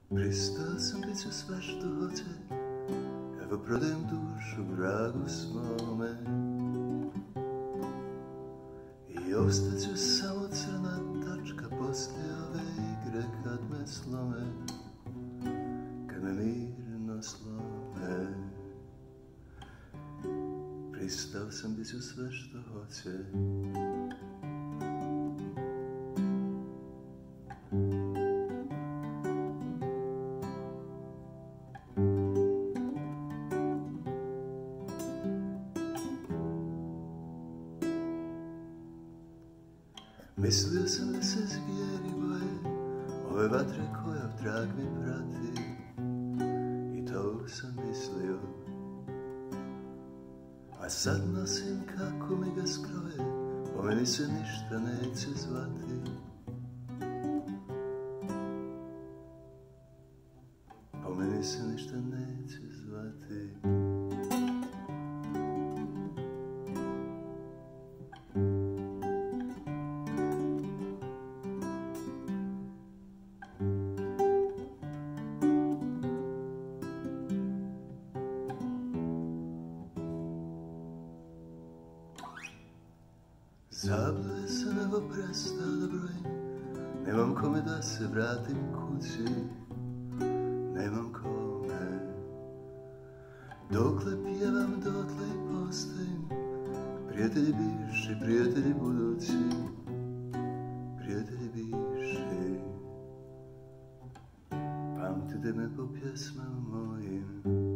Pristal sam bit ću sve što hoće, evo prodajem dušu vragu svome. I ostaću samo crna tačka poslije ove igre kad me slome, kad me mirno slome. Pristao sam bit ću sve što hoće. Mislio sam da se zvijeri boje ove vatre koja trag mi prati, i to sam mislio. A sad nosim kako mi ga skroje, po meni se ništa neće zvati. Po meni se ništa neće zvati. Zablude sam, evo prestao da brojim, nemam kome da se vratim kući, nemam kome. Dokle pjevam, dotle i postojim, prijatelji bivši, prijatelji budući, prijatelji bivši. Pamtite me po pjesmama mojim.